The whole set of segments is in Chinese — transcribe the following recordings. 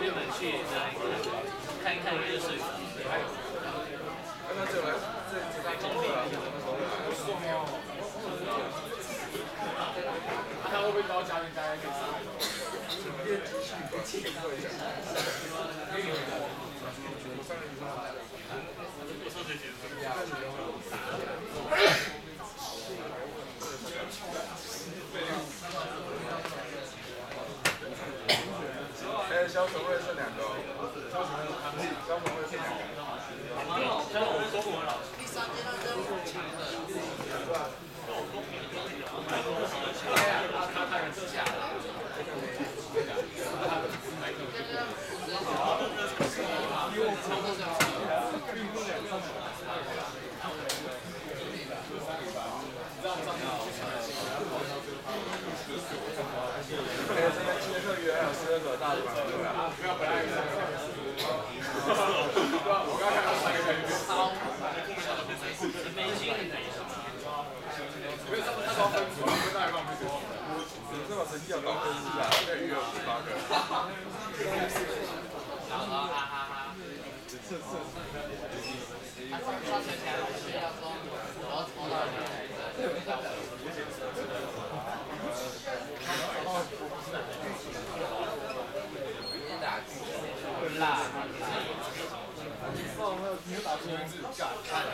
原本去看一看热水。 那就来这空地。他会不会高加人家可以上？练继续把气做一下。哎，肖崇瑞剩2个哦。肖崇瑞剩2个。 第3阶段任务请这边今天特约还有12个大的板凳啊，没有本来有3个。我刚看到3个人。 好，没劲的。 不是他高分组，分大概放不多。这把成绩要高分是啊，这个鱼有18个。 上学前老师要说，我要抽到辣。 你又打出名字，干！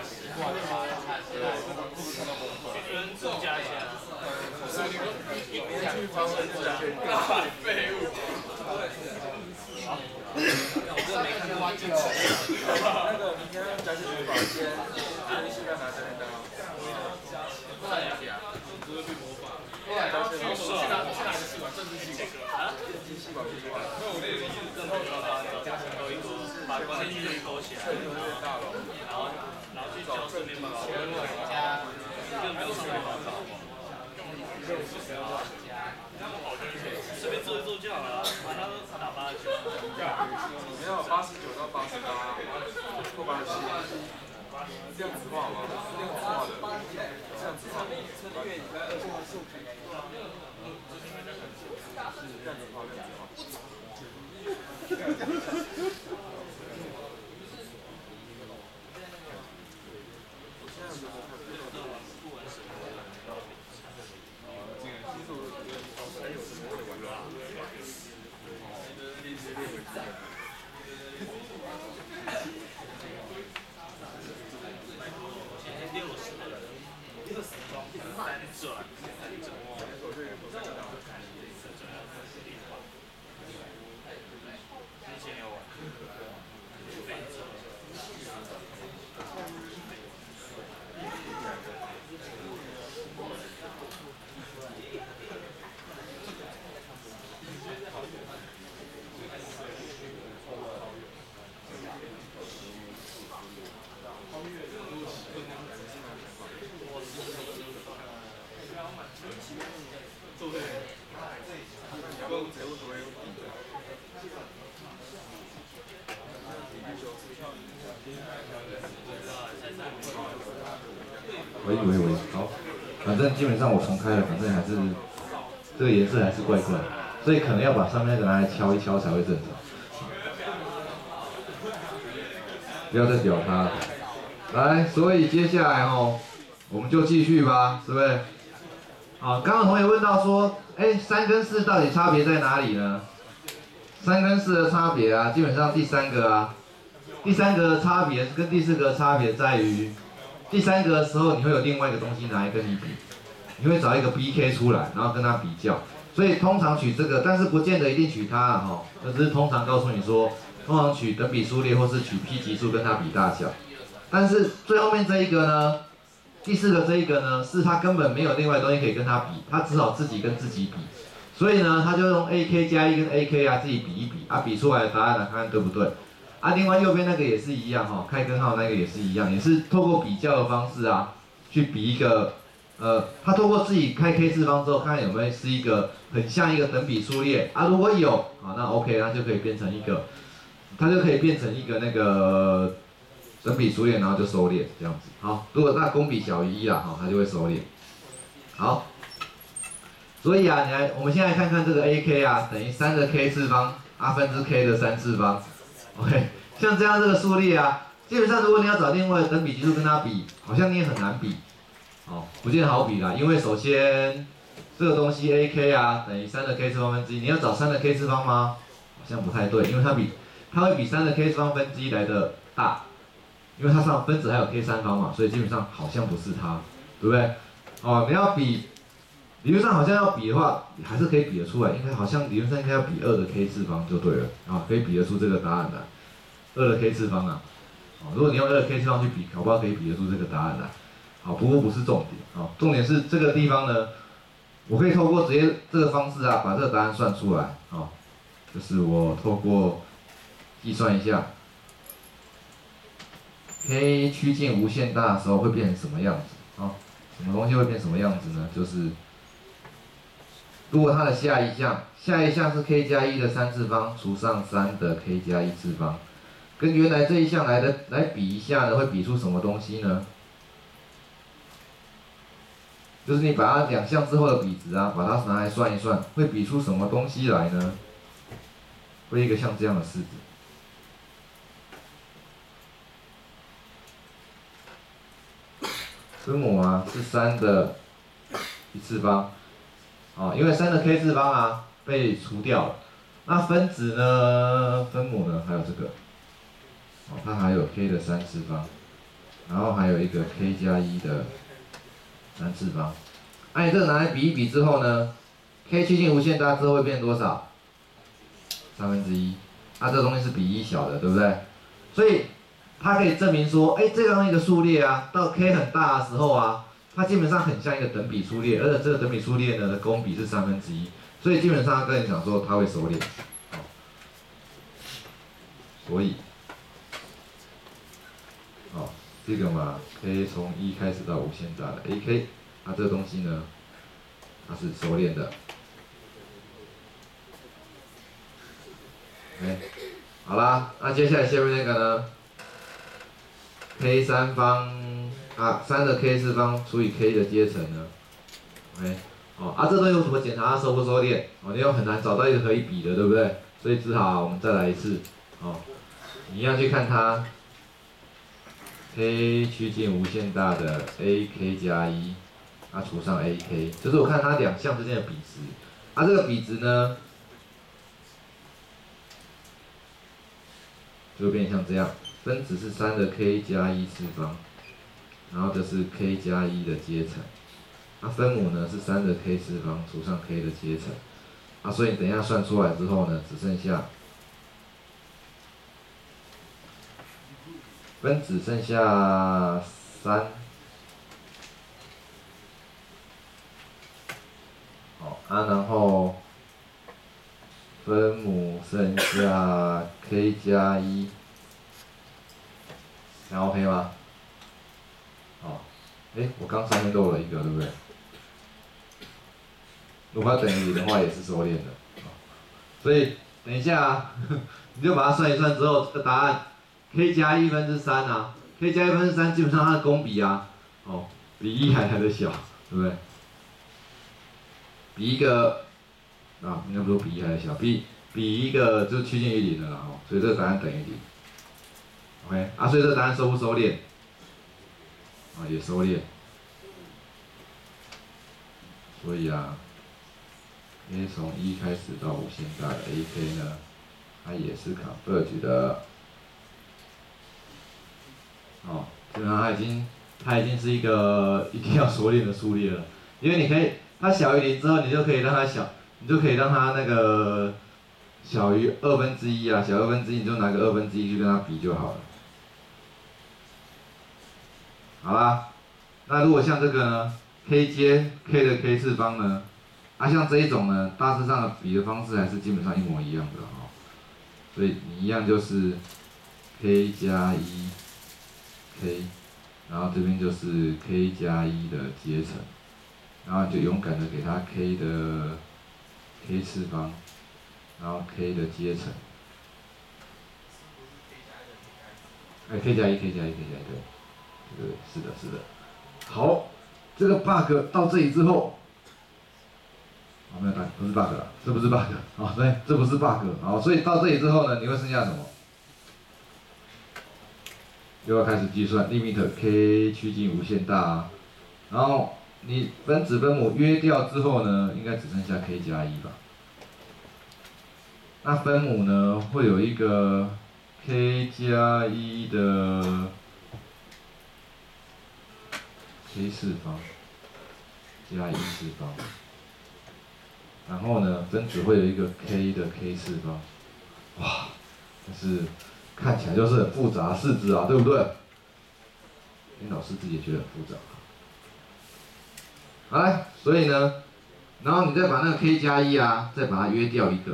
人自加一下。 所以你去发挥自家废物。 我真的没看过这个。 那个明天加进去保鲜，现在拿真的啊。不然也啊，只是去模仿。后来去哪个系管？政治系管啊？政治系管系管。那我那里是政治系管，加成都一多，把关系都勾起来。大楼，然后去找正面报告。 加，更没有顺便报告。随便做一做就好了，把他打89。 没有89到88，过87。量子化吗？量子化的，量子化。量子化，量子化。我现在就是看这个不完整的。其实我觉得还有什么会玩啊？ 喂，好，反正基本上我重开了，反正还是这个颜色还是怪怪，所以可能要把上面那个拿来敲一敲才会正常。不要再屌他了。来，所以接下来我们就继续吧，是不是？好，刚刚同学问到说，3跟4到底差别在哪里呢？3跟4的差别啊，基本上第3个啊，第3个的差别跟第4个的差别在于，第3个的时候你会有另外一个东西拿来跟你比，你会找一个 BK 出来，然后跟它比较。所以通常取这个，但是不见得一定取它啊，而是通常告诉你说，通常取等比数列或是取 P 级数跟它比大小。但是最后面这一个呢，第4个这一个呢，是它根本没有另外的东西可以跟它比，它只好自己跟自己比。所以呢，他就用 AK 加1跟 AK 啊自己比一比啊，比出来的答案看看对不对。啊，另外右边那个也是一样开根号那个也是一样，也是透过比较的方式啊，去比一个他透过自己开 K 次方之后，看看有没有是一个很像一个等比数列啊，如果有那 OK， 它就可以变成一个，那个等比数列，然后就收敛这样子。好，如果那公比小于1啦，它就会收敛。好，所以啊，我们现在看看这个 AK 啊，等于3个 K 次方。 分之 k 的3次方。OK， 像这样这个数列啊，基本上如果你要找另外的等比级数跟它比，好像你也很难比。哦，不见得好比啦，因为首先这个东西 ak 啊等于3的 k 次方分之一，你要找3的 k 次方吗？好像不太对，因为它会比3的 k 次方分之一来的大，因为它上分子还有 k 3方嘛，所以基本上好像不是它，对不对？哦，你要比，理论上好像要比的话，还是可以比得出来，应该好像理论上应该要比2的 k 次方就对了，啊，可以比得出这个答案来，2的 k 次方啊，哦，如果你用2的 k 次方去比，搞不好可以比得出这个答案来。好，不过不是重点，好，重点是这个地方呢，我可以透过直接这个方式啊，把这个答案算出来，好，就是我透过计算一下 ，k 趋近无限大的时候会变成什么样子，啊，什么东西会变什么样子呢？就是如果它的下一项是 k 加1的3次方除上3的 k 加1次方，跟原来这一项来比一下呢，会比出什么东西呢？就是你把它2项之后的比值啊，把它拿来算一算，会比出什么东西来呢？会一个像这样的式子。分母啊是3的1次方，啊，因为3的 k 次方啊被除掉了，那分子呢，分母呢还有这个，哦，它还有 k 的3次方，然后还有一个 k 加1的3次方。那你这个拿来比一比之后呢 ，k 趋近无限大之后会变多少？1/3。它这个东西是比1小的，对不对？所以它可以证明说，哎，这样一个数列啊，到 k 很大的时候啊，它基本上很像一个等比数列，而且这个等比数列呢的公比是1/3，所以基本上它跟你讲说它会收敛。所以，这个嘛 ，k 从1开始到无限大的 ak。它这个东西呢，它是收敛的。OK， 好啦，那接下来下面那个呢 ，k 3方啊，3的 k 次方除以 k 的阶乘呢 ，OK， 这东西我怎么检查它收不收敛？你又很难找到一个可以比的，对不对？所以只好我们再来一次，你一样去看它 k 趋近无限大的 ak 加1。除上 ak， 就是我看它2项之间的比值，这个比值呢，就会变像这样，分子是3的 k 加1次方，然后这是 k 加1的阶乘，分母呢是3的 k 次方除上 k 的阶乘，所以等一下算出来之后呢，只剩下分子剩下3。然后分母剩下 k 加1，这样 OK 吗？我刚上面漏了一个，对不对？如果要等于0的话，也是收敛的。所以等一下你就把它算一算之后，这个答案 k 加1/3啊 ，k 加1/3基本上它的公比啊，比1还来得小，对不对？比一个应该不是比1还是小，比一个就趋近于0的啦，所以这个答案等于0。OK， 所以这个答案收不收敛？也收敛。所以k 从1开始到无限大的 ak 呢，它也是 converge 的。基本上它已经是一个一定要收敛的数列了，因为你可以。它小于0之后，你就可以让它那个小于1/2啊，小于1/2，你就拿个1/2去跟它比就好了。好啦，那如果像这个呢 ，k 接 k 的 k 次方呢，像这一种呢，大致上的比的方式还是基本上一模一样的所以你一样就是 k 加1 k， 然后这边就是 k 加1的阶乘。然后就勇敢的给它 k 的 k 次方，然后 k 的阶乘。k 加1 k 加1 k 加1，对，是的。好，这个 bug 到这里之后， 没有不是 bug 啦，这不是 bug， 好，对，这不是 bug， 好，所以到这里之后呢，你会剩下什么？又要开始计算 limit k 趋近无限大啊，然后你分子分母约掉之后呢，应该只剩下 k 加1吧？那分母呢会有一个 k 加1的 k 次方加1次方，然后呢分子会有一个 k 的 k 次方，哇，但是看起来就是很复杂的式子啊，对不对？连老师自己也觉得很复杂。来，所以呢，然后你再把那个 k 加1啊，再把它约掉一个。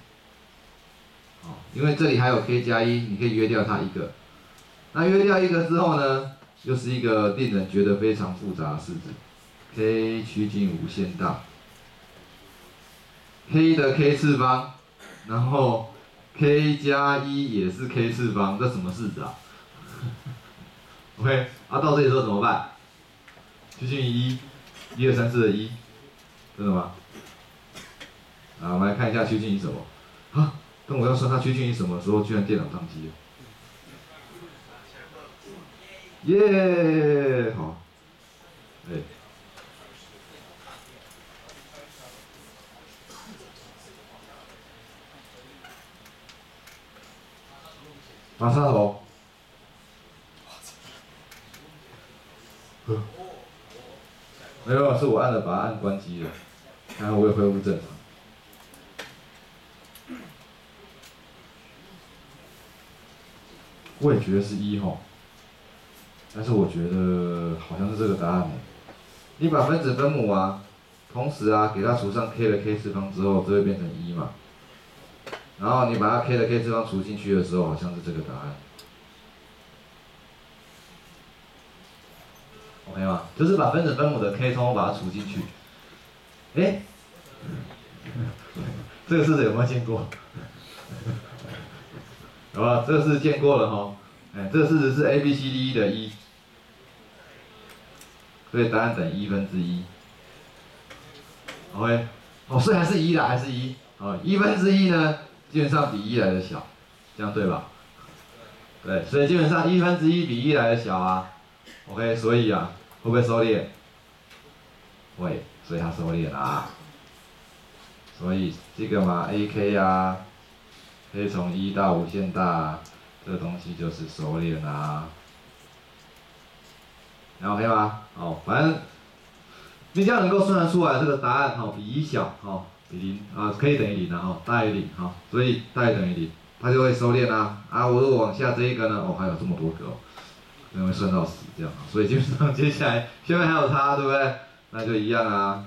因为这里还有 k 加1，你可以约掉它一个。那约掉一个之后呢，又是一个令人觉得非常复杂的式子 ，k 趋近无限大 ，k 的 k 次方，然后 k 加1也是 k 次方，这什么式子啊？OK， 到这里之后怎么办？趋近于1，1、2、3、4的1，真的吗？我们来看一下趋近于什么？啊，当我要算它趋近于什么的时候，居然电脑宕机了。耶，好，拔插头。没有，是我按了把它按关机了，然后我也恢复正常。我也觉得是1吼，但是我觉得好像是这个答案。你把分子分母啊，同时啊给它除上 k 的 k 次方之后，这会变成1嘛。然后你把它 k 的 k 次方除进去的时候，好像是这个答案。OK 吗？就是把分子分母的 k 通通把它除进去。这个式子有没有见过？好吧，这个是见过了哈。这个式子是 ABCD 的1，所以答案等于1/1。OK， 所以还是1啦，还是1。1/1呢，基本上比1来的小，这样对吧？对，所以基本上1/1比1来的小啊。OK， 所以啊，会不会收敛？会，所以它收敛啦。所以这个嘛 ，AK 啊，可以从1到无限大，这个东西就是收敛啦。OK 吗？反正你只要能够算得出来这个答案比1小比0可以等于0啊大于0所以大于等于0，它就会收敛啦。我如果往下这一个呢，还有这么多个可能会算到死这样所以基本上接下来下面还有它，对不对？那就一样啊。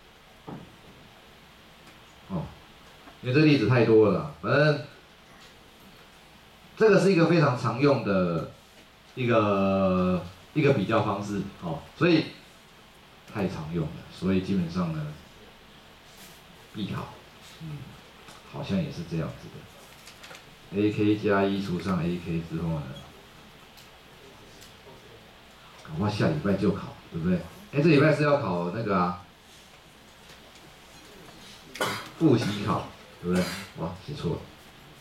因为这个例子太多了，反正这个是一个非常常用的一个比较方式所以太常用了，所以基本上呢必考，好像也是这样子的。AK 加1除上 AK 之后呢，搞不好下礼拜就考，对不对？这礼拜是要考那个啊，复习考。对不对？哇，写错了，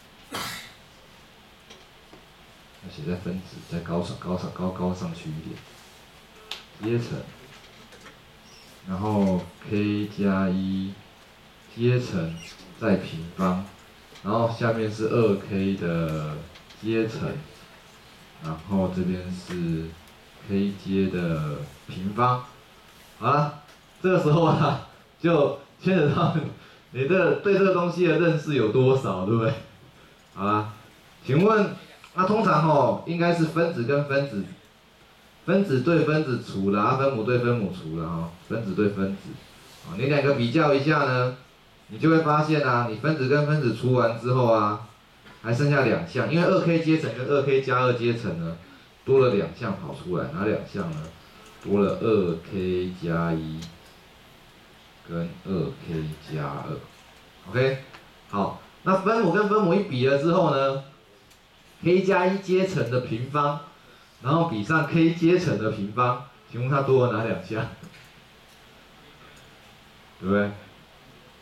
要写在分子再高上去一点，阶乘，然后 k 加1阶乘再平方，然后下面是2k 的阶乘，然后这边是 k 阶的平方。好了，这个时候啊，就牵扯到你对这个东西的认识有多少，对不对？好啦，请问，通常应该是分子跟分子，分子对分子除了，分母对分母除了分子对分子，你两个比较一下呢，你就会发现你分子跟分子除完之后还剩下2项，因为2k 阶乘跟2k 加2阶乘呢，多了2项跑出来，哪2项呢？多了2k 加1。跟2k 加2 ，OK， 好，那分母跟分母一比了之后呢 ，k 加1阶乘的平方，然后比上 k 阶乘的平方，请问它多了哪2项？对不对？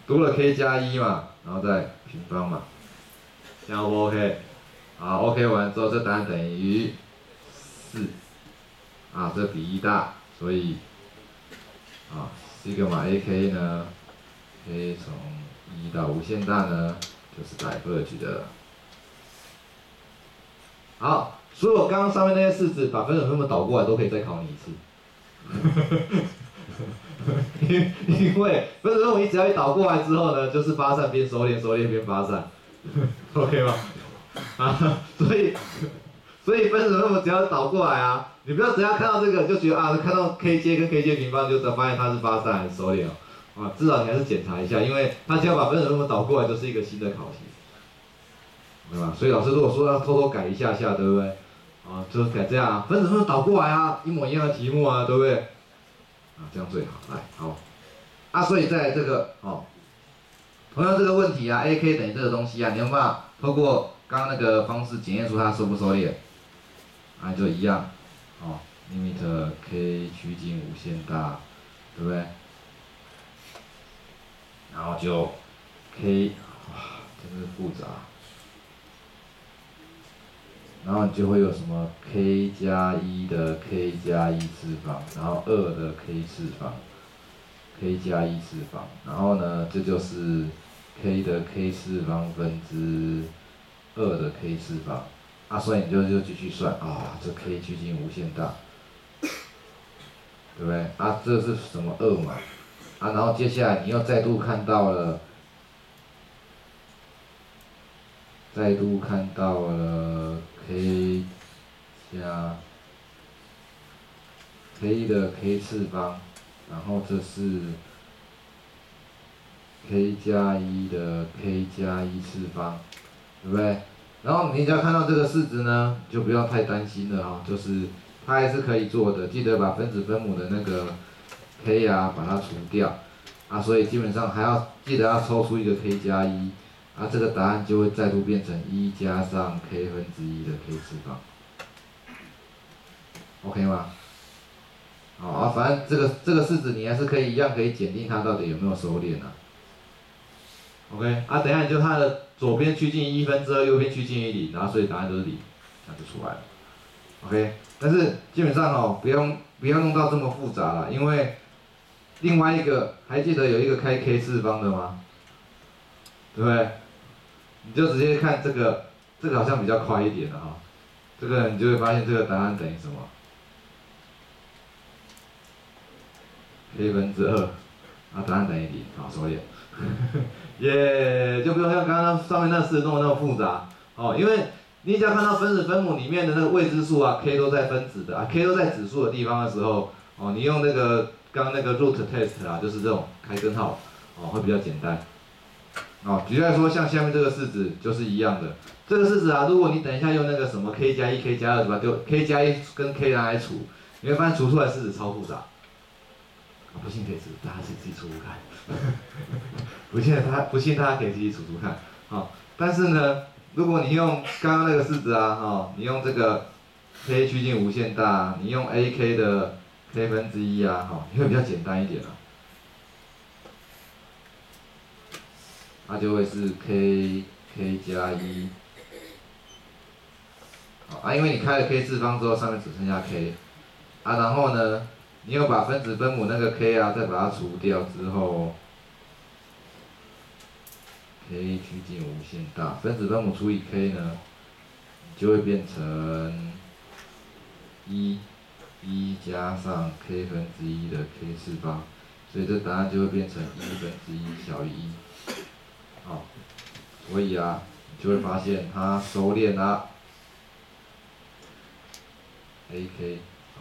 多了 k 加1嘛，然后再平方嘛，这样 O 不 OK？ 好 ，OK 完之后，这答案等于4，啊，这比1大，所以啊，sigma AK 呢，可以从1到无限大呢，就是 diverge 的。好，所有刚刚上面那些式子，把分子分母导过来都可以再考你一次。因为分子分母你只要一导过来之后呢，就是发散变收敛，收敛变发散，OK 吗？啊，所以分子分母只要导过来啊，你不要只要看到这个就觉得啊，看到 kj 跟 kj 平方就发现它是发散还是收敛哦，啊，至少你还是检查一下，因为它只要把分子分母导过来，就是一个新的考题，对吧？所以老师如果说要偷偷改一下下，对不对？啊，就是改这样啊，分子分母导过来啊，一模一样的题目啊，对不对？啊，这样最好，来，好，啊，所以在这个哦，同样这个问题啊 ，AK 等于这个东西啊，你有没有办法透过刚刚那个方式检验出它收不收敛？啊，就一样，哦 ，limit k 趋近无限大，对不对？然后就 k， 哇，真是复杂。然后你就会有什么 k 加1的 k 加1次方，然后2的 k 次方 ，k 加1次方，然后呢，这就是 k 的 k 次方分之2的 k 次方，啊，所以你就继续算啊，这 k 趋近无限大，对不对？啊，这是什么2嘛？啊，然后接下来你又再度看到了。k 加 k 的 k 次方，然后这是 k 加1的 k 加1次方，对不对？然后你只要看到这个式子呢，就不要太担心了哈，就是它还是可以做的，记得把分子分母的那个 k 啊把它除掉啊，所以基本上还要记得要抽出一个 k 加1。啊，这个答案就会再度变成1加上 k 分之1的 k 次方 ，OK 吗？好啊，反正这个式子你还是可以一样可以检定它到底有没有收敛啊。OK， 啊，等一下你就它的左边趋近1分之2，右边趋近于0，然后所以答案都是0，这样就出来了。OK， 但是基本上哦，不要弄到这么复杂了，因为另外一个还记得有一个开 k 次方的吗？对不对？你就直接看这个好像比较快一点的哈，这个你就会发现这个答案等于什么 ？k 分之2，啊，答案等于0，好，收敛，耶，就不用像刚刚上面那式弄得那么复杂哦，因为你只要看到分子分母里面的那个未知数啊 ，k 都在分子的啊 ，k 都在指数的地方的时候，哦，你用那个刚刚那个 root test 啊，就是这种开根号，哦，会比较简单。哦，举例来说，像下面这个式子就是一样的。这个式子啊，如果你等一下用那个什么 k 加1、k 加2，把丢 k 加1跟 k 拿来除，你会发现除出来式子超复杂。不信可以大家自己除除看。不信大家可以自己除除看。好，但是呢，如果你用刚刚那个式子啊，哦，你用这个 k 趋近无限大，你用 ak 的 k 分之1啊，哦，你会比较简单一点啊。它就会是 k 加1，好啊，因为你开了 k 次方之后，上面只剩下 k，啊，然后呢，你又把分子分母那个 k 啊，再把它除掉之后 ，k 趋近无限大，分子分母除以 k 呢，就会变成1加上 k 分之1的 k 次方，所以这答案就会变成1分之1小于1。好，所以啊，你就会发现它收敛啦 ，AK，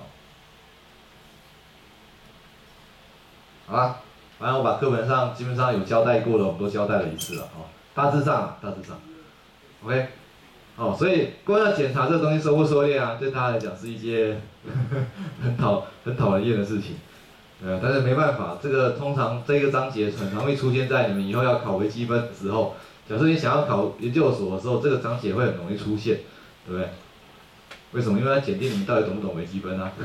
好啦，反正我把课本上基本上有交代过的，我们都交代了一次了，哦，大致上 ，OK， 哦，所以光要检查这个东西收不收敛啊，对大家来讲是一件很讨人厌的事情。但是没办法，这个通常这个章节很常会出现在你们以后要考微积分的时候。假设你想要考研究所的时候，这个章节会很容易出现，对不对？为什么？因为它检定你们到底懂不懂微积分啊？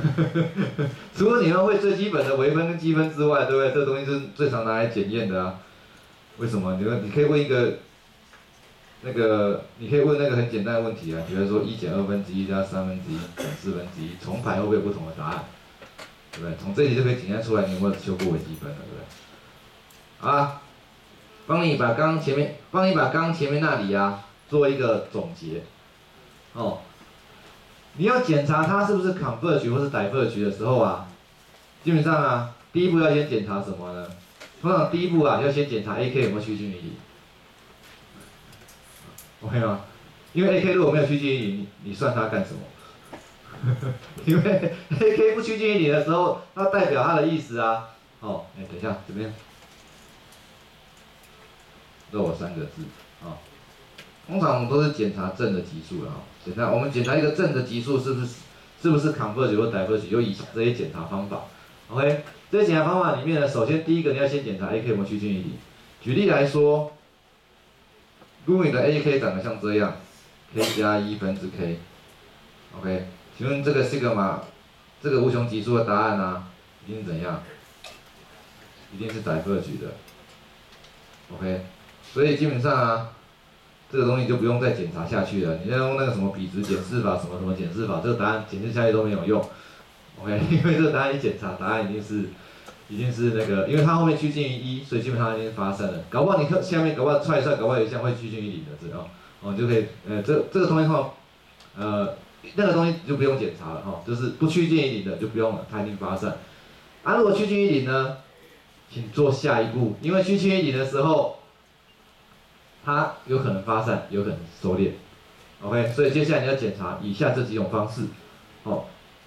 除了你们会最基本的微分跟积分之外，对不对？这个东西是最常拿来检验的啊。 为什么？你可以问一个你可以问那个很简单的问题啊，比如说1减1/2加1/3减1/4，重排会不会有不同的答案？对不对？从这题就可以检验出来你有没有修过微积分了，对不对？啊，帮你把刚前面那里啊做一个总结。哦，你要检查它是不是 converge 或是 diverge 的时候啊，基本上啊，第一步要先检查什么呢？通常第一步啊，要先检查 AK 有没有趋近于零。OK 吗？因为 AK 如果没有趋近于零，你算它干什么？因为 AK 不趋近于零的时候，它代表它的意思啊。哦，等一下，这边漏我3个字啊。通常我们都是检查正的级数了哈。我们检查一个正的级数是不是 converge 或 diverge， 有以下这些检查方法。OK， 这些检查方法里面呢，首先第一个你要先检查 AK 有没有趋近于零。举例来说，如果你的 AK 长得像这样 ，k 加1/k，OK， 请问这个 sigma 这个无穷级数的答案呢、一定是怎样？一定是 diverge 的 ，OK， 所以基本上啊，这个东西就不用再检查下去了。你要用那个什么比值检视法，什么检视法，这个答案检视下去都没有用 ，OK， 因为这个答案一检查，答案一定是那个，因为它后面趋近于1，所以基本上已经发生了。搞不好你下面搞不好踹一踹，搞不好有一项会趋近于0的，这样哦，就可以这个东西的话，那个东西就不用检查了哈，就是不趋近于0的就不用了，它一定发生。啊，如果趋近于0呢，请做下一步，因为趋近于0的时候，它有可能发散，有可能收敛。OK， 所以接下来你要检查以下这几种方式，哦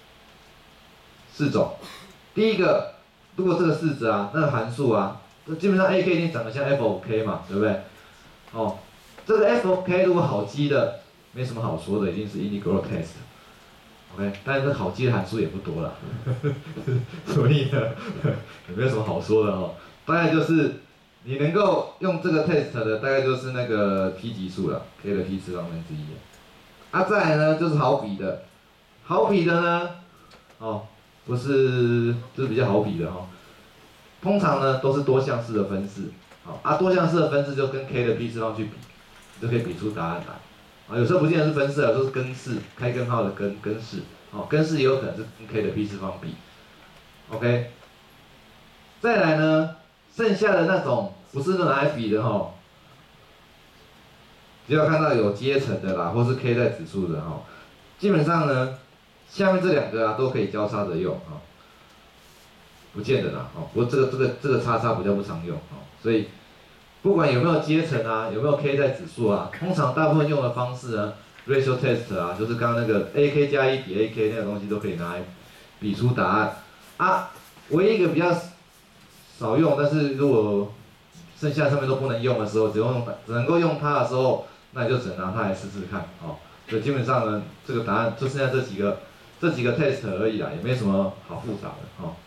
，4种。第一个，如果这个式子啊，那个函数啊，基本上 AK 一定长得像 f of k 嘛，对不对？哦，这个 f of k 如果好记的，没什么好说的，一定是 integral test。OK， 但是好记的函数也不多了，所以呢，也没有什么好说的哦。大概就是你能够用这个 test 的，大概就是那个 p 级数了 ，k 的 p 次方分之一。啊，再来呢就是好比的，好比的呢，哦，不是，就是比较好比的哈、哦。通常呢都是多项式的分式，好啊，多项式的分式就跟 k 的 p 次方去比，就可以比出答案来。啊，有时候不见得是分式啊，都是根式，开根号的根式，哦，根式也有可能是跟 k 的 p 次方比。OK， 再来呢，剩下的那种不是拿来比的哈、哦，只要看到有阶层的啦，或是 k 在指数的哈、哦，基本上呢，下面这2个啊都可以交叉着用啊、哦，不见得啦，哦，不过这个叉叉比较不常用哦，所以不管有没有阶层啊，有没有 k 在指数啊，通常大部分用的方式呢 ，ratio test 啊，就是刚刚那个 AK 加1比 AK 那个东西都可以拿来比出答案啊。唯一一个比较少用，但是如果剩下上面都不能用的时候，只能够用它的时候，那你就只能拿它来试试看哦。所以基本上呢，这个答案就剩下这几个 test 而已啦，也没什么好复杂的哦。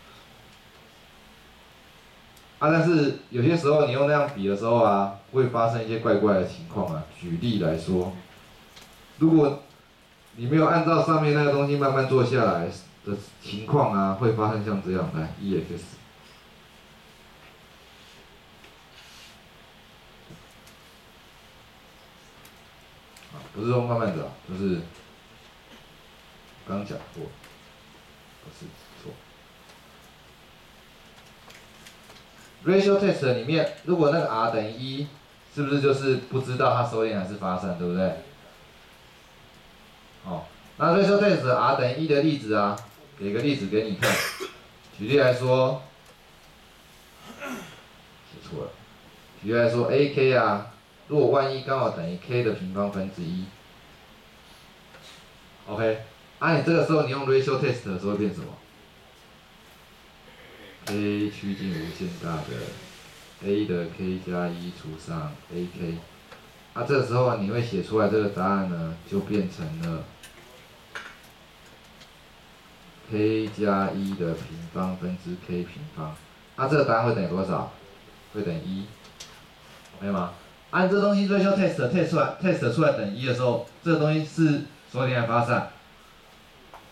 啊，但是有些时候你用那样比的时候啊，会发生一些怪怪的情况啊。举例来说，如果你没有按照上面那个东西慢慢做下来的情况啊，会发生像这样，来 EX， 啊，不是说慢慢的，就是刚讲过，不是错。ratio test 里面，如果那个 r 等于1，是不是就是不知道它收敛还是发散，对不对？哦，那 ratio test r 等于1的例子啊，给个例子给你看。举例来说，写错了。举例来说 ，AK 啊，如果万一刚好等于 k 的平方分之1 ，OK， 啊，你这个时候你用 ratio test 的时候会变什么？ k 趋近无限大的 a 的 k 加1除上 ak， 啊，这个时候你会写出来这个答案呢，就变成了 k 加1的平方分之 k 平方，啊，这个答案会等于多少？会等于1 ，OK 吗？按这东西 ratio test 出来等于1的时候，这个东西是收敛还发散？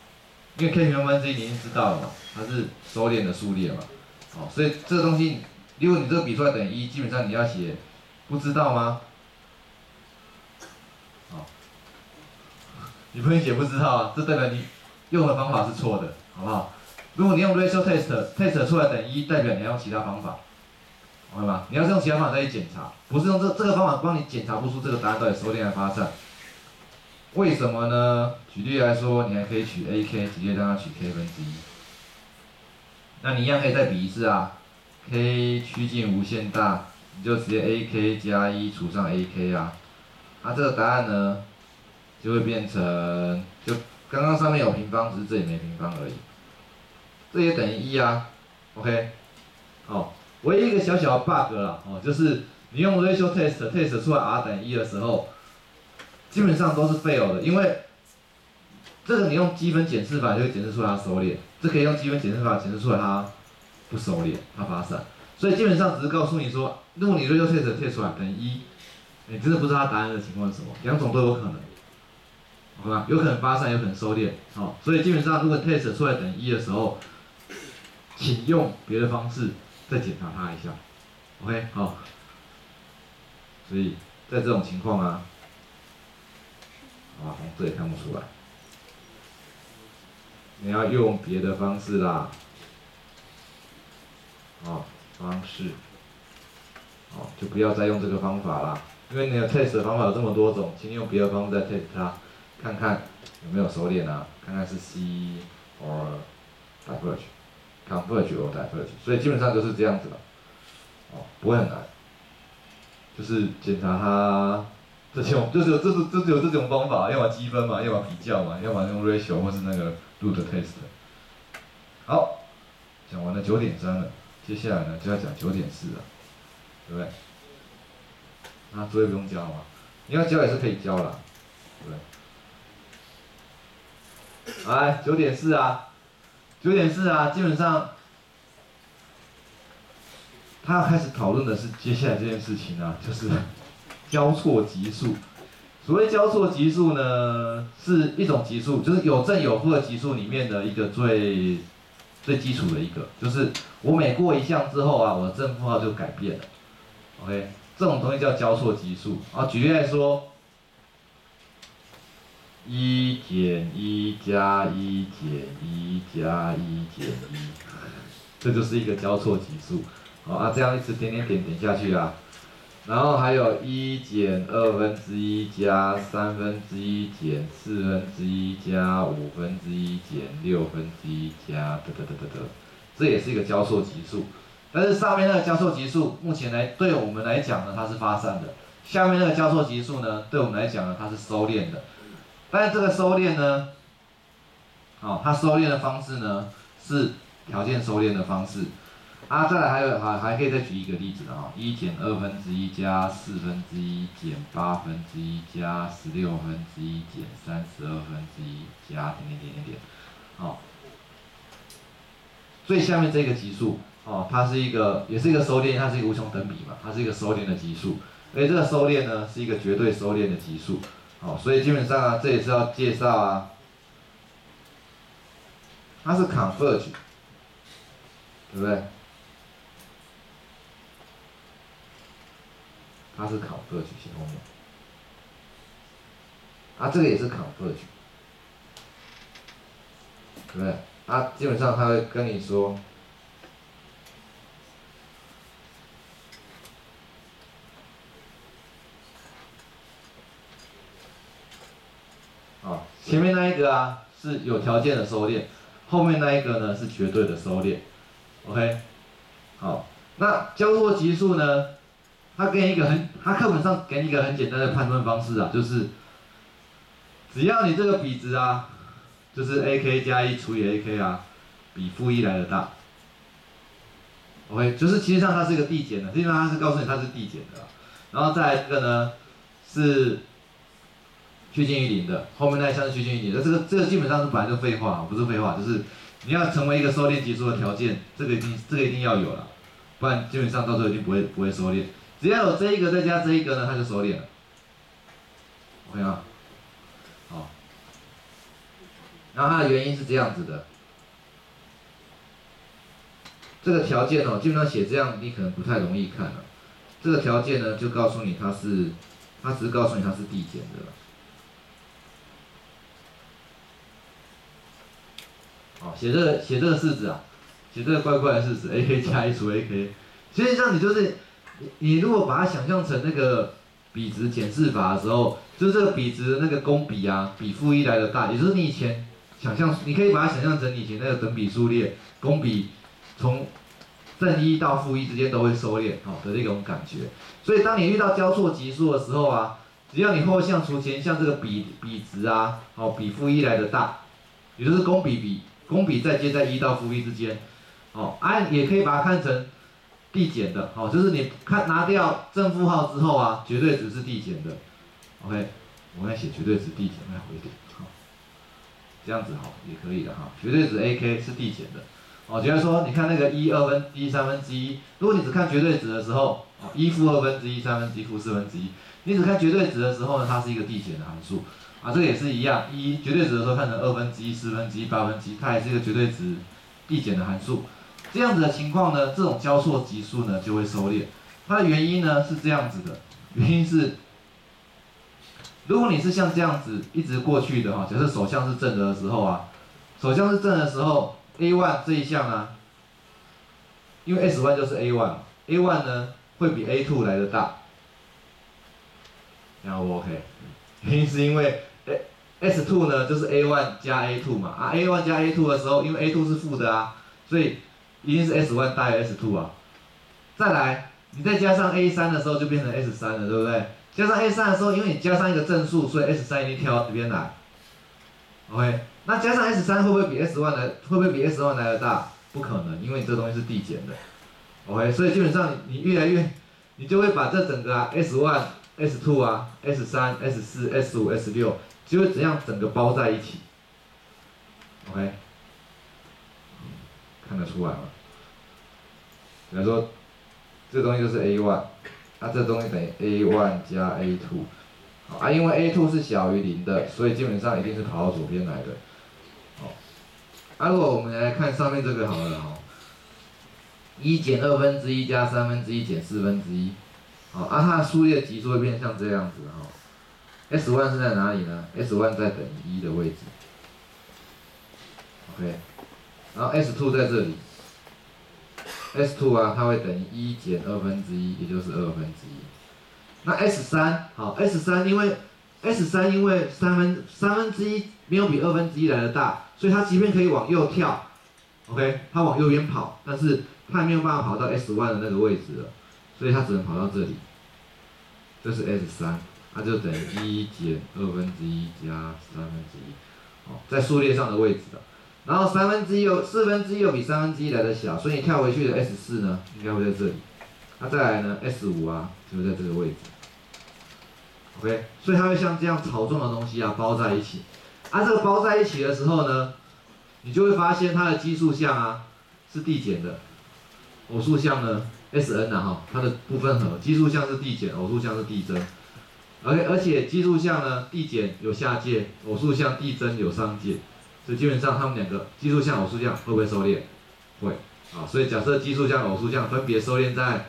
因为 k 平方分之1你已经知道了嘛，它是收敛的数列嘛，哦，所以这个东西如果你这个比出来等于1，基本上你要写不知道吗？好，你不能写不知道啊，这代表你用的方法是错的，好不好？如果你用 ratio test 出来等于1，代表你要用其他方法。OK 吗？你要是用其他方法再去检查，不是用这个方法帮你检查不出这个答案到底收敛还是发散。为什么呢？举例来说，你还可以取 AK， 直接让它取 k 分之1。那你一样可以再比一次啊 ，k 趋近无限大，你就直接 AK 加1除上 AK 啊。它这个答案呢，就会变成就刚刚上面有平方，只是这里没平方而已。这也等于1啊 ，OK， 哦。唯一一个小小的 bug 啦，哦，就是你用 ratio test 出来 r 等于1的时候，基本上都是 fail 的，因为这个你用积分检视法就会检视出来它收敛，这可以用积分检视法检视出来它不收敛，它发散，所以基本上只是告诉你说，如果你 ratio test 出来等于1，你真的不知道它答案的情况是什么，两种都有可能，好吧？有可能发散，有可能收敛，好，所以基本上如果 test 出来等于1的时候，请用别的方式再检查它一下 ，OK， 好。所以在这种情况啊，红色也看不出来，你要用别的方式啦，方式，就不要再用这个方法啦，因为你的 test 的方法有这么多种，请你用别的方式再 test 它，看看有没有收敛啊，看看是 C or diverge。Converge or diverge， 所以基本上就是这样子了，不会很难，就是检查它这种，就只有这种方法，要么积分嘛，要么比较嘛，要么用 ratio 或是那个 root test。好，讲完了9.3了，接下来呢就要讲9.4了，对不对？那作业不用交嘛，你要交也是可以交啦，对不对？来9.4啊。9.4啊，基本上，他要开始讨论的是接下来这件事情啊，就是交错级数。所谓交错级数呢，是一种级数，就是有正有负的级数里面的一个最基础的一个，就是我每过一项之后啊，我的正负号就改变了。OK， 这种东西叫交错级数。举例来说。1减1加1减1加1减1，这就是一个交错级数。这样一直点下去啊。然后还有1减1/2加1/3减1/4加1/5减1/6加这也是一个交错级数。但是上面那个交错级数，目前对我们来讲呢，它是发散的；下面那个交错级数呢，对我们来讲呢，它是收敛的。但是这个收敛呢，它收敛的方式呢是条件收敛的方式。再来还可以再举一个例子啊，1减1/2加1/4减1/8加1/16减1/32加最下面这个级数它是也是一个收敛，它是一个无穷等比嘛，它是一个收敛的级数。而这个收敛呢是一个绝对收敛的级数。所以基本上啊，这也是要介绍啊，它是 converge， 对不对？它是 converge 写后面，这个也是 converge， 对不对？基本上他会跟你说，前面那一个啊是有条件的收敛，后面那一个呢是绝对的收敛 ，OK， 好，那交错级数呢，它课本上给你一个很简单的判断方式啊，就是只要你这个比值啊，就是 AK 加1除以 AK 啊，比-1来的大 ，OK， 就是其实上它是一个递减的，实际上它是告诉你它是递减的，然后再来这个呢是趋近于0的，后面那一项是趋近于0的，这个基本上是本来就废话，不是废话，就是你要成为一个收敛级数的条件，这个一定要有了，不然基本上到时候一定不会收敛。只要有这一个再加这一个呢，它就收敛了。OK 吗？好，然后它的原因是这样子的， 这个条件哦，基本上写这样你可能不太容易看了。这个条件呢，就告诉你它只是告诉你它是递减的。好，写这个式子啊，写这个怪怪的式子 ，AK 加 A 除 AK， 其实上你就是你如果把它想象成那个比值检视法的时候，就是这个比值的那个公比啊，比负1来的大，也就是你以前想象，你可以把它想象成你以前那个等比数列，公比从正1到负1之间都会收敛的那种感觉。所以当你遇到交错级数的时候啊，只要你后项除前项这个比值啊，比负1来的大，也就是公比再接在1到负1之间，也可以把它看成递减的，就是你拿掉正负号之后啊，绝对值是递减的。OK， 我来写绝对值递减会好一点，这样子也可以的绝对值 AK 是递减的。举例说，你看那个1、2分之一、1/3，如果你只看绝对值的时候，1负1/2、1/3、负1/4，你只看绝对值的时候呢，它是一个递减的函数。这个也是一样，绝对值的时候看成1/2、1/4、1/8，它也是一个绝对值递减的函数。这样子的情况呢，这种交错级数呢就会收敛。它的原因呢是这样子的，原因是，如果你是像这样子一直过去的假设手项是正的时候啊，手项是正的时候 ，A1 这一项啊，因为 S1 就是 A1 呢会比 A2 来的大，然后 OK， 原因是因为S2 呢就是 A1 加 A2 嘛，A1 加 A2 的时候，因为 A2 是负的啊，所以一定是 S1 大于 S2 啊。再来，你再加上 A3 的时候就变成 S3 了，对不对？加上 A3 的时候，因为你加上一个正数，所以 S3 一定跳到这边来。OK， 那加上 S3 会不会比 S1 来的大？不可能，因为你这东西是递减的。OK， 所以基本上你越来越，你就会把这整个S1、S2 S3、S4、S5、S6， 就会怎样整个包在一起。OK， 看得出来吗？比如说，这东西就是 A1， 这东西等于 A1 加 A2， 因为 A2 是小于0的，所以基本上一定是跑到左边来的。如果我们来看上面这个好了1减1/2加1/3减1/4，它的数列级数会变像这样子S1 是在哪里呢 ？S1 在等于1的位置。OK， 然后 S2 在这里。S2 它会等于1减1/2，也就是1/2。那 S3 因为1/3没有比1/2来的大，所以它即便可以往右跳 ，OK， 它往右边跑，但是它没有办法跑到 S1 的那个位置了，所以它只能跑到这里。这是 S3， 它就等于1减1/2加1/3，在数列上的位置了。然后4/3又比1/3来的小，所以你跳回去的 S4 呢，应该会在这里。再来呢 S5 就会在这个位置。OK， 所以它会像这样草状的东西包在一起。这个包在一起的时候呢，你就会发现它的奇数项是递减的，偶数项呢 Sn 它的部分和奇数项是递减，偶数项是递增。而且奇数项呢递减有下界，偶数项递增有上界。所以基本上它们两个奇数项、偶数项会不会收敛？会。所以假设奇数项、偶数项分别收敛在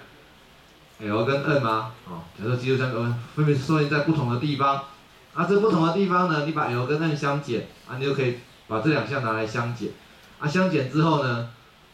L 跟 N 吗？假设奇数项跟 N 分别收敛在不同的地方。这不同的地方呢，你把 L 跟 N 相减，你就可以把这两项拿来相减。相减之后呢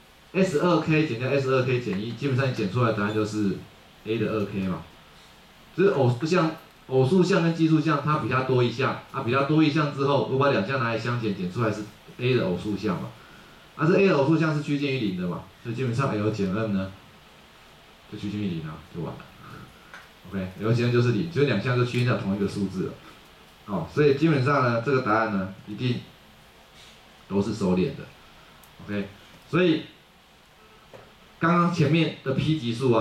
，S2K 减掉 S2K 减1，基本上你减出来的答案就是 A 的 2K 嘛。就是偶数项跟奇数项，它比它多一项，比它多一项之后，我把两项拿来相减，减出来是 A 的偶数项嘛。这 A 的偶数项是趋近于0的嘛，所以基本上 L 减 N 呢，就趋近于0就完了。OK，L 减 N 就是0，就两项就趋近到同一个数字了。所以基本上呢，这个答案呢，一定都是收敛的。OK， 所以刚刚前面的 P 级数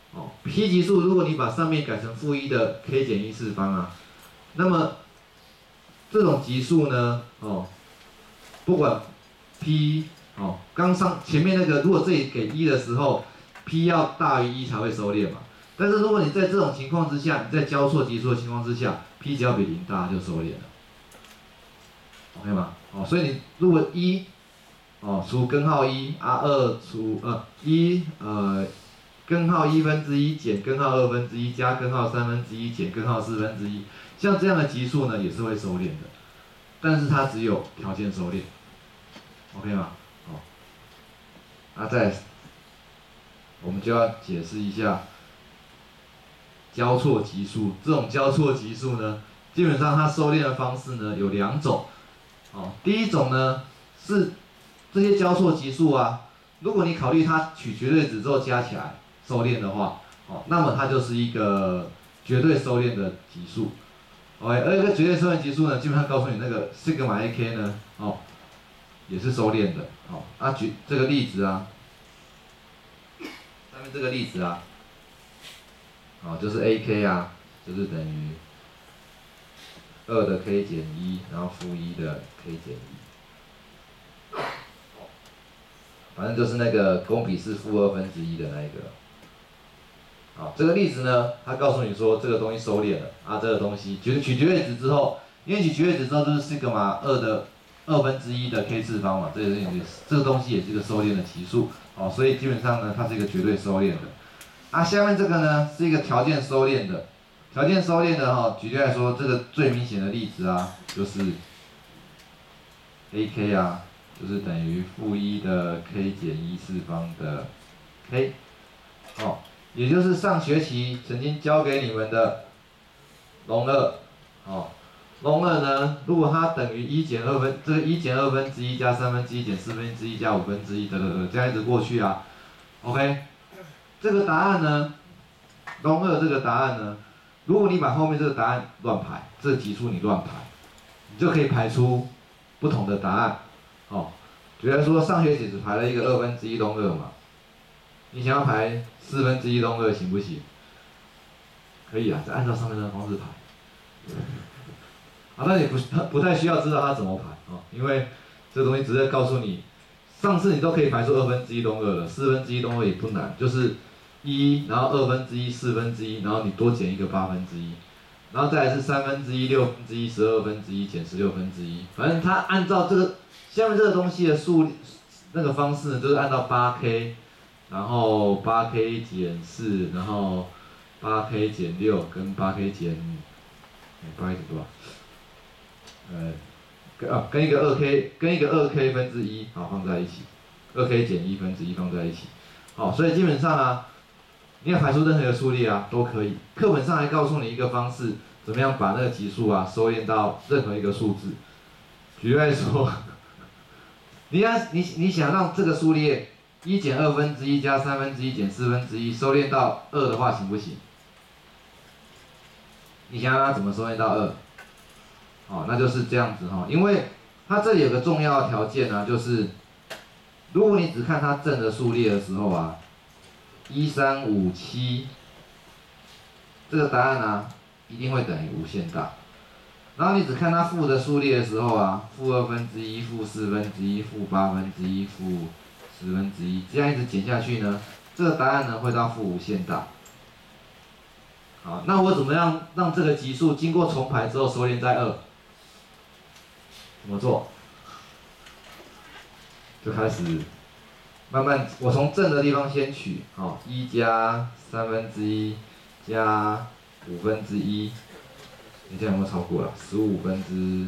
P 级数，如果你把上面改成-1的 k 减1次方那么这种级数呢，不管 P 前面那个，如果这里给1的时候 ，P 要大于1才会收敛嘛。但是如果你在这种情况之下，你在交错级数的情况之下 ，P 只要比0大就收敛了 ，OK 吗？所以你如果1 哦，除根号1啊2除根号1/1减根号1/2加根号1/3减根号1/4，像这样的级数呢也是会收敛的，但是它只有条件收敛 ，OK 吗？哦，再来我们就要解释一下交错级数。这种交错级数呢，基本上它收敛的方式呢有2种。哦，第一种呢是这些交错级数啊，如果你考虑它取绝对值之后加起来收敛的话，哦，那么它就是一个绝对收敛的级数。OK， 而一个绝对收敛级数呢，基本上告诉你那个 sigma ak 呢，哦，也是收敛的。哦，举这个例子啊，上面这个例子啊，哦，就是 ak 啊，就是等于2的 k 减1，然后-1的 k 减1。反正就是那个公比是1/2的那一个。好，这个例子呢，它告诉你说这个东西收敛了啊，这个东西取绝对值之后，因为取绝对值之后就是 sigma 2的1/2的 k 次方嘛，这个东西也是一个收敛的级数，哦，所以基本上呢，它是一个绝对收敛的。啊，下面这个呢是一个条件收敛的，条件收敛的哈，举例来说，这个最明显的例子啊，就是 ak 啊，就是等于-1的 k 减1/4的 k， 哦。也就是上学期曾经教给你们的ln 2，哦，ln 2呢，如果它等于1减2分，这个1减1/2加1/3减1/4加1/5这样一直过去啊 ，OK， 这个答案呢，ln 2这个答案呢，如果你把后面这个答案乱排，这个级数你乱排，你就可以排出不同的答案，哦，比如说上学期只排了一个1/2 ln 2嘛。你想要排1/4 ln 2行不行？可以啊，就按照上面的方式排。好，那你不太需要知道它怎么排哦，因为这个东西只是告诉你，上次你都可以排出1/2 ln 2了，1/4 ln 2也不难，就是1，然后1/2、1/4，然后你多减一个1/8，然后再来是1/3、1/6、12/1减16/1，反正它按照这个下面这个东西的那个方式呢，就是按照8k。然后8k 减4，然后8k 减6跟8k 减，8k 减多少？跟一个 2k 分之一，好放在一起，2k 减1/1放在一起，好，所以基本上啊，你要排出任何一个数列啊都可以。课本上还告诉你一个方式，怎么样把那个级数啊收敛到任何一个数字。举例来说，你想让这个数列1减1/2加1/3减1/4收敛到2的话，行不行？你想让它怎么收敛到2？哦，那就是这样子哈，因为它这里有个重要的条件啊，就是如果你只看它正的数列的时候啊，1357这个答案啊，一定会等于无限大。然后你只看它负的数列的时候啊，-2/4、-4/1、-8/1、-10/1，这样一直减下去呢，这个答案呢会到负无限大。好，那我怎么样让这个级数经过重排之后收敛在2？怎么做？就开始慢慢，我从正的地方先取，好，1加1/3加1/5，你这样有没有超过了？15/8，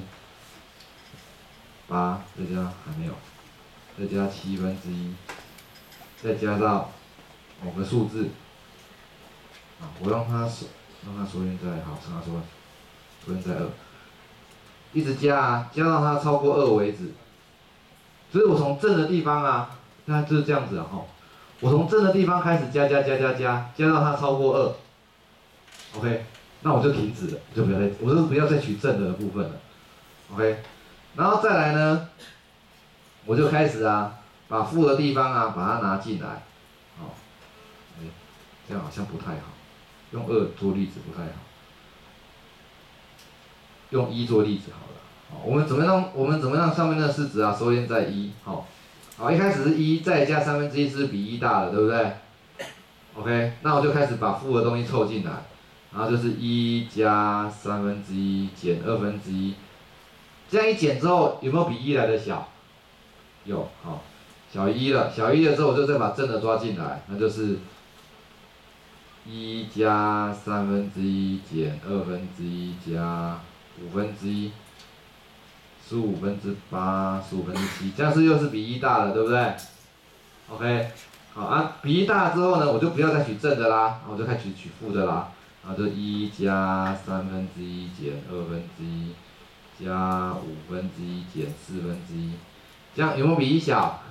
再加还没有。再加1/7，再加到某个数字，啊，我让它收敛在好，让它收敛在2，一直加啊，加到它超过2为止。所以我从正的地方啊，那就是这样子啊，吼，我从正的地方开始加到它超过2 ，OK， 那我就停止了，我就不要再取正的部分了 ，OK， 然后再来呢？我就开始啊，把负的地方啊，把它拿进来，哦，这样好像不太好，用2做例子不太好，用1做例子好了。好，我们怎么让上面那个式子啊收敛在1？好，好，一开始是1，再加1/3是比1大的，对不对 ？OK， 那我就开始把负的东西凑进来，然后就是1加1/3减1/2，这样一减之后有没有比1来的小？ 有，好，小于1了，小于1了之后，我就再把正的抓进来，那就是1加1/3减1/2加1/5，15/8，15/7，这样是又是比1大了，对不对 ？OK， 好啊，比1大之后呢，我就不要再取正的啦，我就开始取负的啦，然后就1加1/3减1/2加1/5减1/4，这样有没有比1小？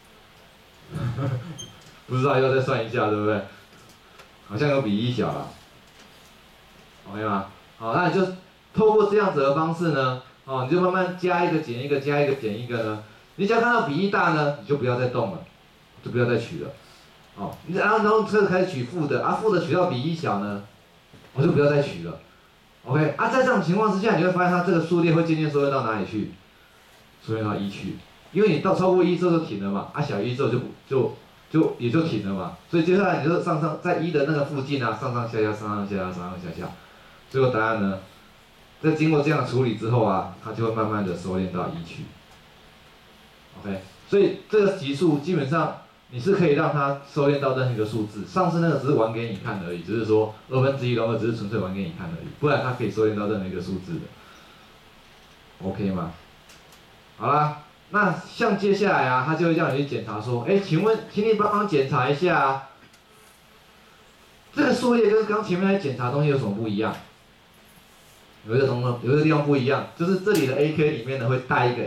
不知道要再算一下，对不对？好像有比1小了 ，OK 吗？好，那你就透过这样子的方式呢，哦，你就慢慢加一个减一个，加一个减一个呢。你只要看到比1大呢，你就不要再动了，就不要再取了。哦，然后这个开始取负的，啊，负的取到比1小呢，我就不要再取了。OK， 啊，在这种情况之下，你会发现它这个数列会渐渐缩减到哪里去？缩减到1去，因为你到超过1之后就停了嘛，啊，小于1之后也就停了嘛，所以接下来你就在1的那个附近啊，上上下下，上上下下，上上下下，最后答案呢，在经过这样处理之后啊，它就会慢慢的收敛到1去。OK， 所以这个级数基本上你是可以让它收敛到任何一个数字，上次那个只是玩给你看而已，只是说1/2融2只是纯粹玩给你看而已，不然它可以收敛到任何一个数字的。OK 吗？好啦。那像接下来啊，他就会让你去检查说，哎，请你帮忙检查一下啊，这个数列跟刚前面在检查的东西有什么不一样？有一个地方不一样，就是这里的 AK 里面呢会带一个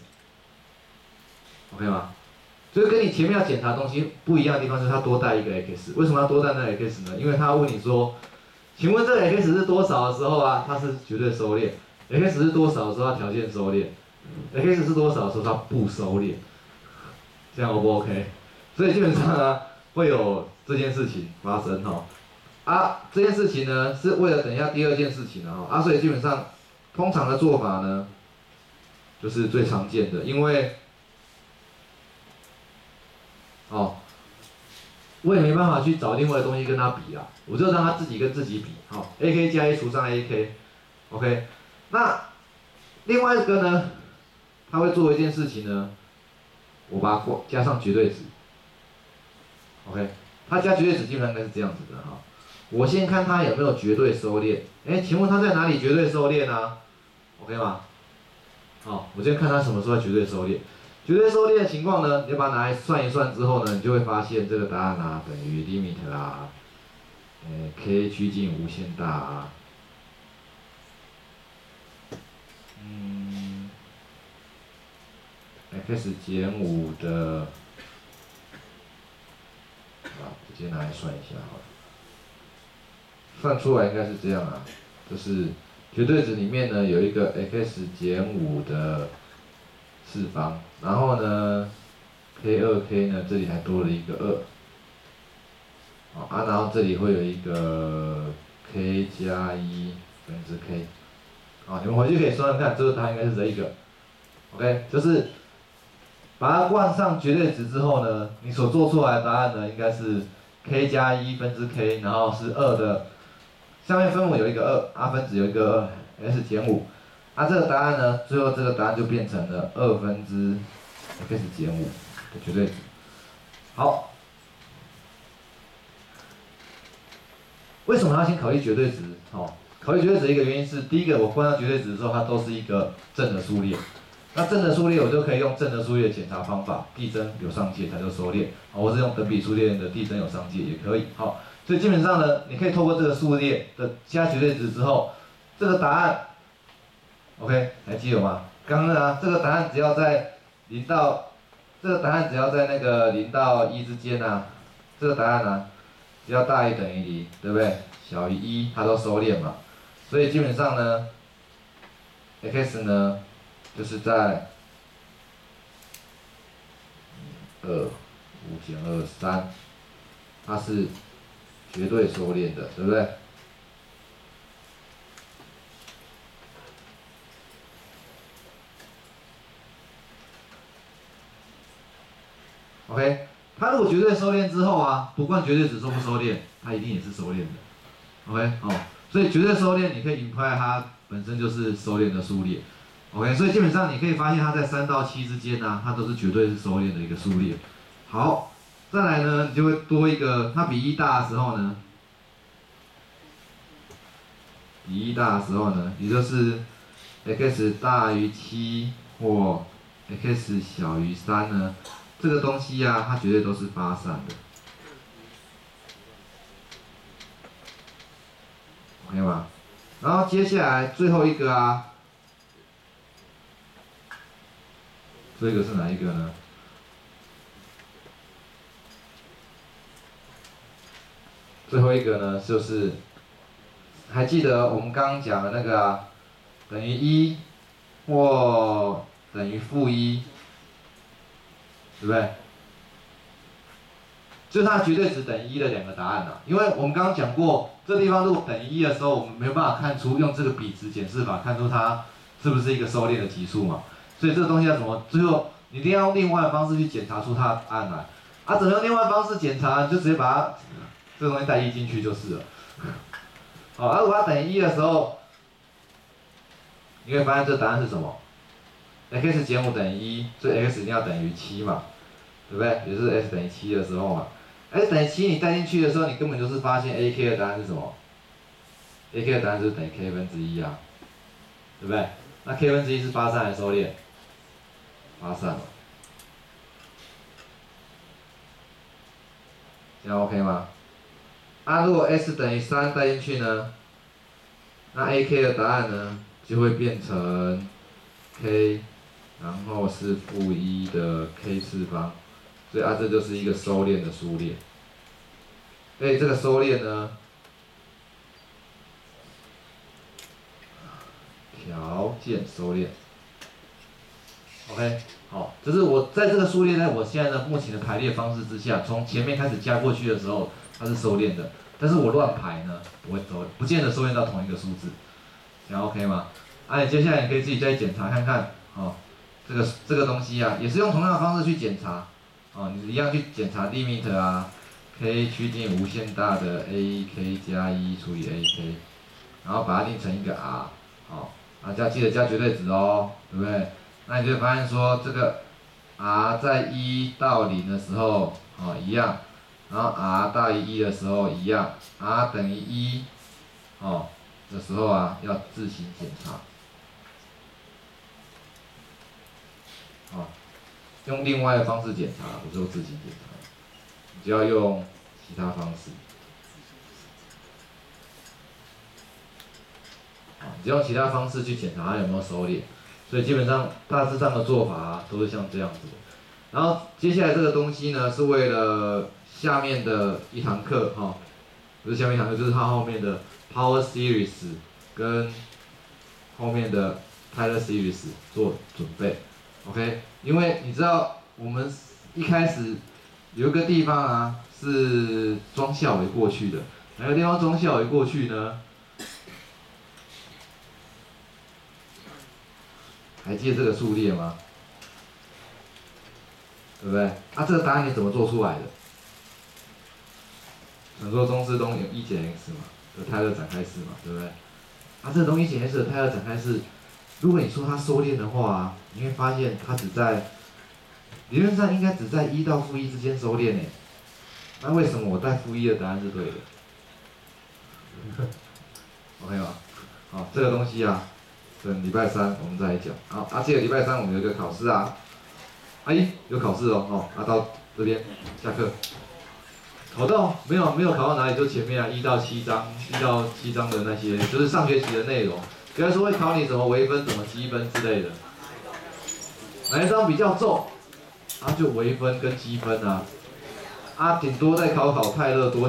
X，OK 吗？所以跟你前面要检查的东西不一样的地方是它多带一个 X， 为什么要多带那个 X 呢？因为他问你说，请问这个 X 是多少的时候啊，它是绝对收敛 ；X 是多少的时候它条件收敛。X 是多少的时候它不收敛，这样 O 不 OK？ 所以基本上呢会有这件事情发生哈。啊，这件事情呢是为了等一下第2件事情哈。啊，所以基本上通常的做法呢就是最常见的，因为我也没办法去找另外的东西跟他比啦，我就让他自己跟自己比。好 ，AK 加1除上 AK，OK， 那另外一个呢？他会做一件事情呢，我把它加上绝对值 ，OK， 他加绝对值基本上应该是这样子的哈。我先看他有没有绝对收敛，哎，请问他在哪里绝对收敛啊 ？OK 吗？好，我先看他什么时候绝对收敛。绝对收敛的情况呢，你就把它拿来算一算之后呢，你就会发现这个答案啊等于 limit 啊，k 趋近无限大啊。x 减5的，直接拿来算一下好了。算出来应该是这样啊，就是绝对值里面呢有一个 x 减5的4方，然后呢 k2k 呢这里还多了一个2，然后这里会有一个 k 加1分之 k， 你们回去可以算算看，这个答案应该是这一个 ，OK， 就是。把它灌上绝对值之后呢，你所做出来的答案呢，应该是 k 加1分之 k， 然后是2的，下面分母有一个2，分子有一个2 ，s 减5，这个答案呢，最后这个答案就变成了2分之 x 减5的绝对值。好，为什么要先考虑绝对值？考虑绝对值的一个原因是，第一个我灌上绝对值之后，它都是一个正的数列。那正的数列我就可以用正的数列检查方法，递增有上界它就收敛，或是用等比数列的递增有上界也可以。好，所以基本上呢，你可以透过这个数列的加绝对值之后，这个答案 ，OK， 还记得吗？刚刚啊，这个答案只要在0到那个0到1之间啊，这个答案呢，只要大于等于0，对不对？小于1，它都收敛嘛。所以基本上呢 ，x 呢。就是在5减2 3，它是绝对收敛的，对不对 ？OK， 它如果绝对收敛之后啊，不管绝对值收不收敛，它一定也是收敛的。OK， 所以绝对收敛你可以imply它本身就是收敛的数列。 OK， 所以基本上你可以发现它在3到7之间呢、它都是绝对是收敛的一个数列。好，再来呢，你就会多一个，它比1大的时候呢，比1大的时候呢，也就是 x 大于7或 x 小于3呢，这个东西啊，它绝对都是发散的。OK 吗？然后接下来最后一个啊，这个是哪一个呢？最后一个呢，就是还记得我们刚刚讲的那个啊，等于1或等于-1，对不对？就是它绝对值等于1的2个答案啊，因为我们刚刚讲过，这地方如果等于1的时候，我们没有办法看出用这个比值检视法看出它是不是一个收敛的级数嘛，所以这个东西要怎么？最后你一定要用另外的方式去检查出它的答案来。啊，怎么用另外的方式检查？你就直接把它这个东西代1进去就是了。好，而如果它等于1的时候，你会发现这答案是什么 ？x 减5等于1，所以 x 一定要等于7嘛，对不对？也就是 x 等于7的时候嘛。x 等于7，你代进去的时候，你根本就是发现 ak 的答案是什么 ？ak 的答案就是等于 k⁻1啊，对不对？那 k⁻1是发散还是收敛？发散嘛。这样 OK 吗？啊，如果 x 等于3代进去呢，那 ak 的答案呢就会变成 k， 然后是-1的 k 次方，所以啊这就是一个收敛的数列。所以这个收敛呢，条件收敛。OK， 好，这是我在这个数列在我现在的目前的排列方式之下，从前面开始加过去的时候，它是收敛的，但是我乱排呢，不见得收敛到同一个数字，这样 OK 吗？啊，你接下来你可以自己再检查看看，哦，这个东西啊，也是用同样的方式去检查，哦，你一样去检查 limit 啊 ，k 趋近无限大的 ak 加1除以 ak， 然后把它定成一个 r， 好，啊记得加绝对值哦，对不对？那你就会发现说，这个 r 在1到0的时候，哦一样，然后 r 大于1的时候一样 ，r 等于1，哦的时候啊，要自行检查，哦，用另外的方式检查，不是用自行检查，你就要用其他方式，你就用其他方式去检查它有没有收敛。所以基本上大致上的做法啊，都是像这样子的。然后接下来这个东西呢，是为了下面的一堂课哈，不是下面一堂课，就是它后面的 Power Series 跟后面的 Taylor Series 做准备。OK， 因为你知道我们一开始有一个地方啊是双校委过去的，哪个地方双校委过去呢？还记得这个数列吗？对不对？啊，这个答案你怎么做出来的？传说中是东有1减 x 嘛，的泰勒展开式嘛，对不对？啊，这个东1减 x 的泰勒展开式，如果你说它收敛的话啊，你会发现它理论上应该只在1到-1之间收敛呢。那为什么我带-1的答案是对的？OK 吗？好，这个东西啊。等礼拜3我们再来讲。好，这个礼拜3我们有一个考试啊，有考试哦，到这边下课。考到没有考到哪里，就前面啊1到7章的那些，就是上学期的内容。比如说会考你怎么微分、怎么积分之类的。哪一章比较重？就微分跟积分啊。顶多再考泰勒多。